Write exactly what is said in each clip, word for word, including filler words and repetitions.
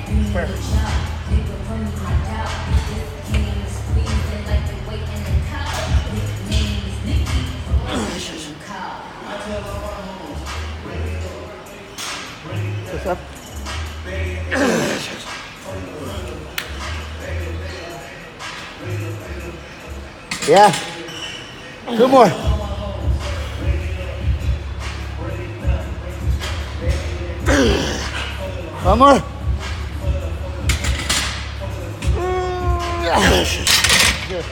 Perfect. What's up? Yeah. Two more. One more. Good.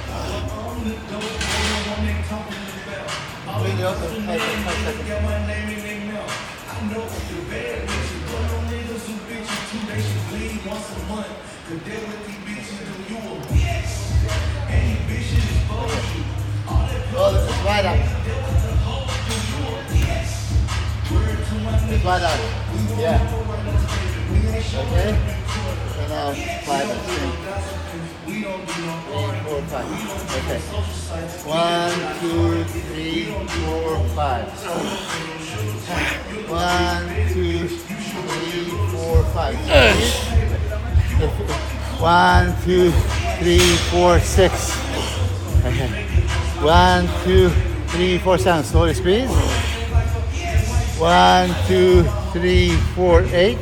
Oh, it's wide out. It's wide out. Yeah. Okay. And now five and three. Three, four, five. Okay. One, two, three, four, five. One, two, three, four, five. One, two, three, four, six. Okay. One, two, three, four, seven. Slowly squeeze. One, two, three, four, eight.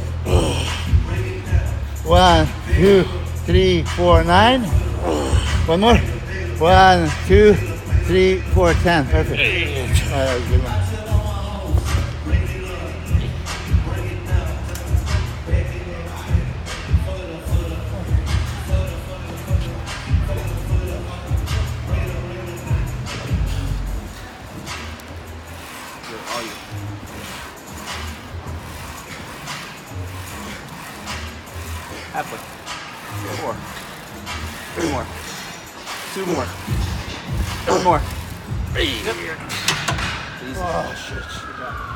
One, two, three, four, nine. One more. One, two, three, four, ten. Perfect. Oh, that was a good one. Halfway. Four. Three more. Two more. One more. Easy. Oh, shit.